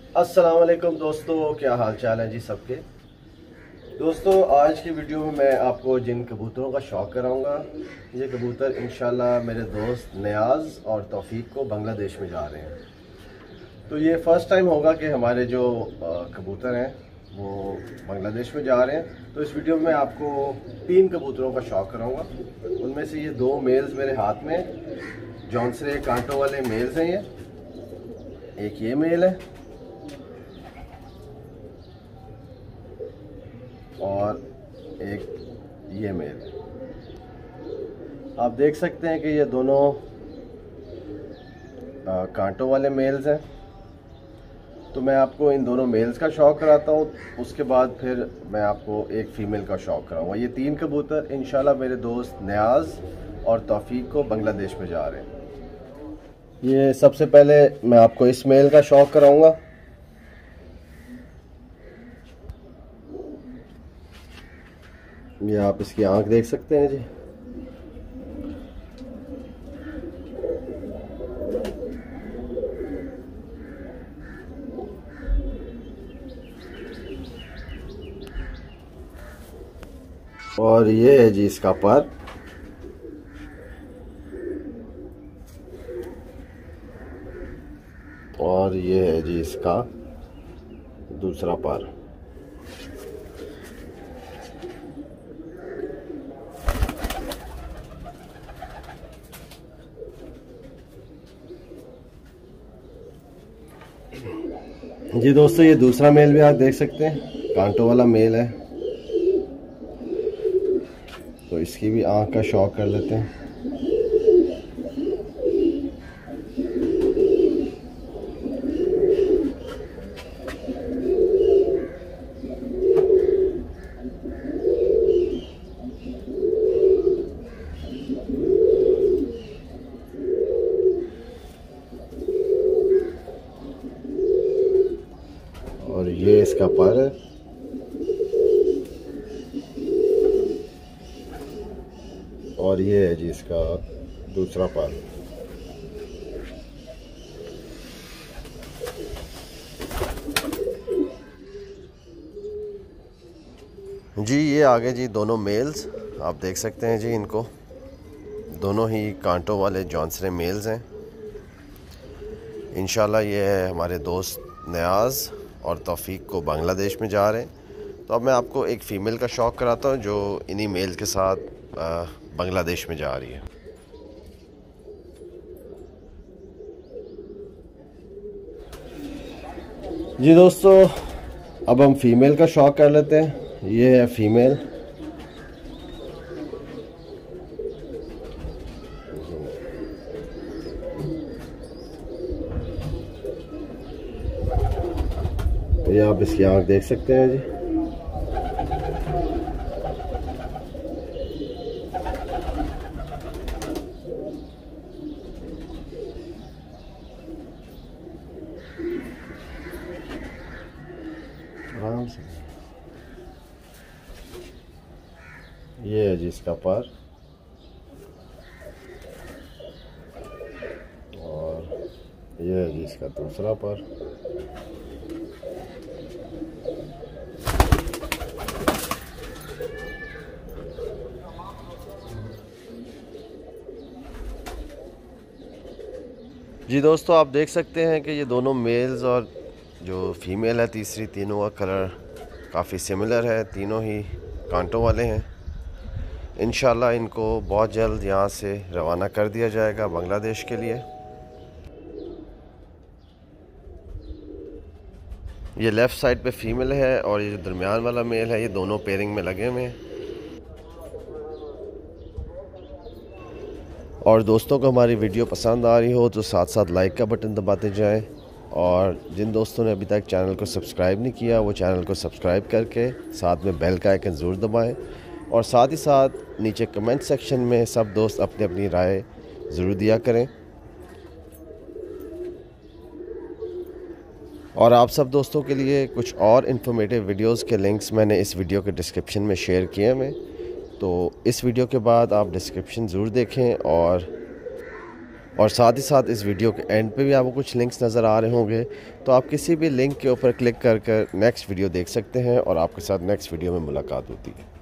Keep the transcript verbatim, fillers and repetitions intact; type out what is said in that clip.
अस्सलाम वालेकुम दोस्तों, क्या हाल चाल है जी सबके। दोस्तों आज की वीडियो में मैं आपको जिन कबूतरों का शौक़ कराऊंगा, ये कबूतर इंशाल्लाह मेरे दोस्त नियाज़ और तौफीक को बांग्लादेश में जा रहे हैं। तो ये फ़र्स्ट टाइम होगा कि हमारे जो कबूतर हैं वो बांग्लादेश में जा रहे हैं। तो इस वीडियो में मैं आपको तीन कबूतरों का शौक़ कराऊंगा। उनमें से ये दो मेल्स मेरे हाथ में जॉनसरे कांटों वाले मेल्स हैं। ये एक ये मेल है और एक ये मेल। आप देख सकते हैं कि ये दोनों आ, कांटों वाले मेल्स हैं। तो मैं आपको इन दोनों मेल्स का शौक़ कराता हूँ, उसके बाद फिर मैं आपको एक फ़ीमेल का शौक़ कराऊंगा। ये तीन कबूतर इंशाल्लाह मेरे दोस्त नियाज़ और तौफीक को बांग्लादेश में जा रहे हैं। ये सबसे पहले मैं आपको इस मेल का शौक़ कराऊंगा। ये आप इसकी आंख देख सकते हैं जी। और ये है जी इसका पर। और ये है जी इसका दूसरा पर। जी दोस्तों, ये दूसरा मेल भी आप देख सकते हैं, कांटों वाला मेल है। तो इसकी भी आंख का शौक़ कर लेते हैं। और ये इसका पर है। और ये है जी इसका दूसरा पर। जी ये आगे जी दोनों मेल्स आप देख सकते हैं जी। इनको दोनों ही कांटों वाले जॉनसरे मेल्स हैं। इंशाल्लाह ये है हमारे दोस्त नियाज़ और तौफीक को बांग्लादेश में जा रहे हैं। तो अब मैं आपको एक फ़ीमेल का शौक़ कराता हूँ जो इन्हीं मेल के साथ बांग्लादेश में जा रही है। जी दोस्तों, अब हम फ़ीमेल का शौक़ कर लेते हैं। ये है फ़ीमेल। तो ये आप इसकी आँख देख सकते हैं जी। आराम से। ये है जी इसका पर। और ये है जी इसका दूसरा पर। जी दोस्तों, आप देख सकते हैं कि ये दोनों मेल्स और जो फीमेल है तीसरी, तीनों का कलर काफ़ी सिमिलर है। तीनों ही कांटों वाले हैं। इंशाल्लाह इनको बहुत जल्द यहाँ से रवाना कर दिया जाएगा बांग्लादेश के लिए। ये लेफ़्ट साइड पे फीमेल है और ये जो दरमियान वाला मेल है, ये दोनों पेयरिंग में लगे हुए हैं। और दोस्तों को हमारी वीडियो पसंद आ रही हो तो साथ साथ लाइक का बटन दबाते जाएं। और जिन दोस्तों ने अभी तक चैनल को सब्सक्राइब नहीं किया, वो चैनल को सब्सक्राइब करके साथ में बेल का आइकन ज़रूर दबाएं। और साथ ही साथ नीचे कमेंट सेक्शन में सब दोस्त अपनी अपनी राय ज़रूर दिया करें। और आप सब दोस्तों के लिए कुछ और इन्फॉर्मेटिव वीडियोस के लिंक्स मैंने इस वीडियो के डिस्क्रिप्शन में शेयर किए हैं। तो इस वीडियो के बाद आप डिस्क्रिप्शन ज़रूर देखें और और साथ ही साथ इस वीडियो के एंड पे भी आपको कुछ लिंक्स नज़र आ रहे होंगे, तो आप किसी भी लिंक के ऊपर क्लिक कर कर नेक्स्ट वीडियो देख सकते हैं और आपके साथ नेक्स्ट वीडियो में मुलाकात होती है।